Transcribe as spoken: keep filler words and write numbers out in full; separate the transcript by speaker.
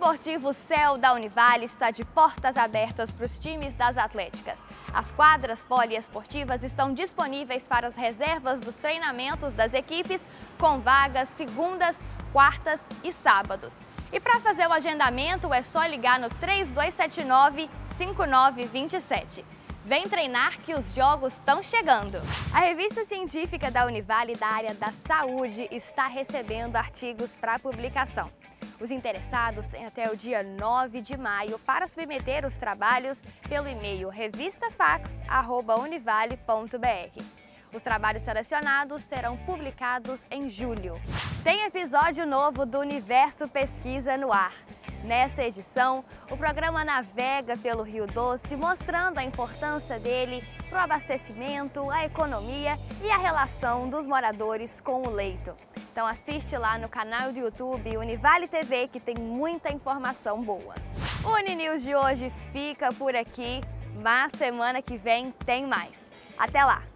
Speaker 1: esportivo Céu da Univale está de portas abertas para os times das atléticas. As quadras poliesportivas estão disponíveis para as reservas dos treinamentos das equipes, com vagas segundas, quartas e sábados. E para fazer o agendamento é só ligar no três dois sete nove, cinco nove dois sete. Vem treinar que os jogos estão chegando! A revista científica da Univale da área da saúde está recebendo artigos para publicação. Os interessados têm até o dia nove de maio para submeter os trabalhos pelo e-mail revistafax arroba univale ponto br. Os trabalhos selecionados serão publicados em julho. Tem episódio novo do Universo Pesquisa no ar. Nessa edição, o programa navega pelo Rio Doce, mostrando a importância dele para o abastecimento, a economia e a relação dos moradores com o leito. Então assiste lá no canal do YouTube Univale T V, que tem muita informação boa. O Uninews de hoje fica por aqui, mas semana que vem tem mais. Até lá!